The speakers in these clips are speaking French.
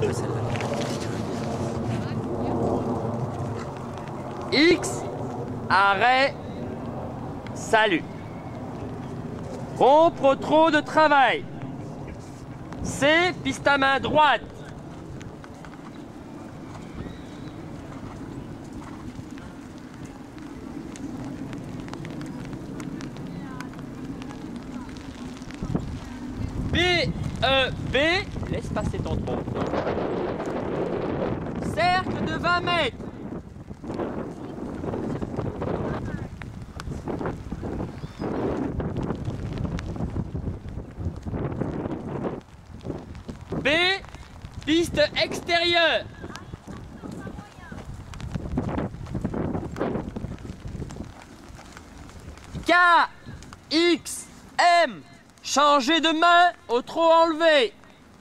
X, arrêt, salut. Rompre trop de travail. C, piste à main droite. B, E, B, laisse passer ton tronc. Cercle de 20 mètres. B, piste extérieure. K, X, M, changer de main au trop enlevé.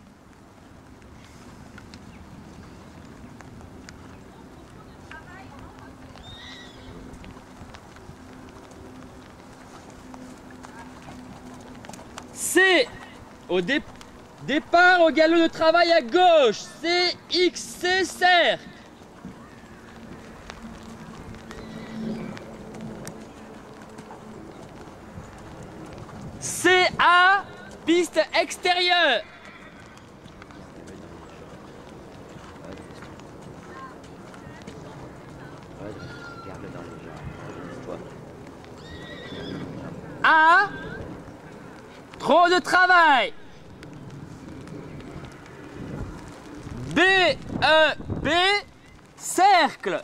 C, au départ au galop de travail à gauche. C, X, C, cercle. C, A, piste extérieure. A, trop de travail. B, E, B, cercle.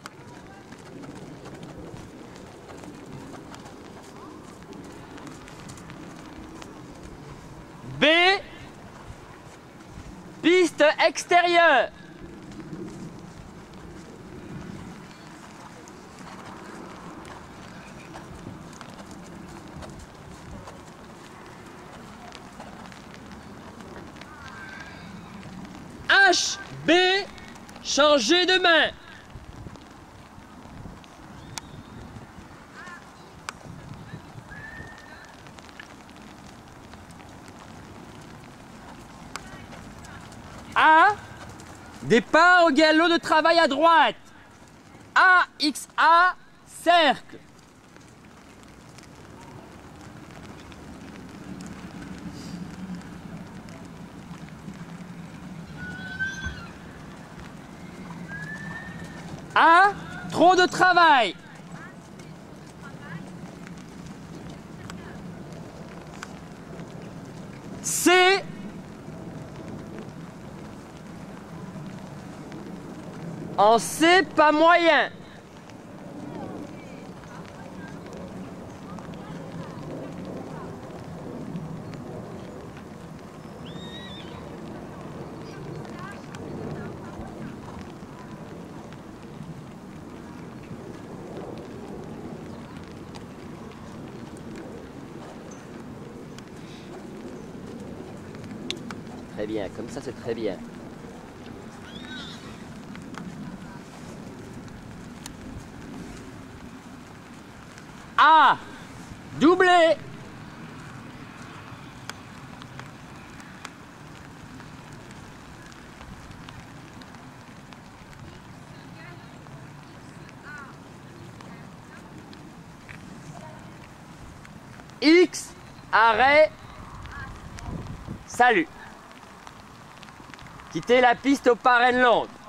B, piste extérieure. H, B, changer de main. A, départ au galop de travail à droite. A, X, A, cercle. A, trop de travail. C, en C, pas moyen. Très bien, comme ça c'est très bien. A, doublé. X, arrêt, salut. Quittez la piste aux parraines lentes.